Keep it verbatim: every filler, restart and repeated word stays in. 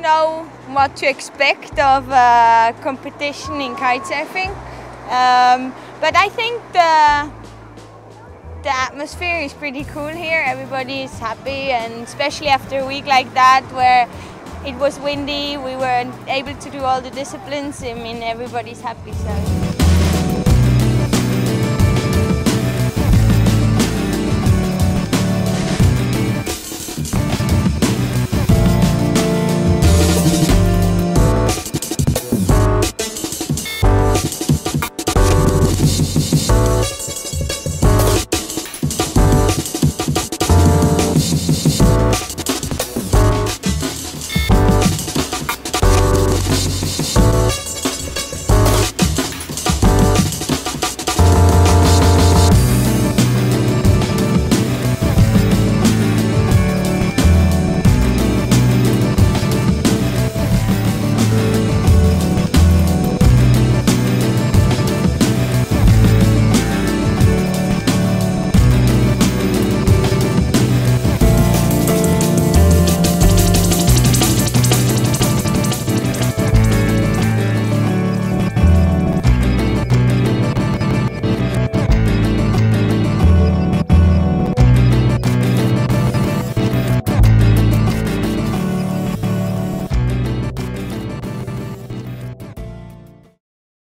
know what to expect of uh, competition in kitesurfing, um, but I think the the atmosphere is pretty cool here. Everybody is happy, and especially after a week like that where it was windy, we weren't able to do all the disciplines. I mean, everybody's happy. So.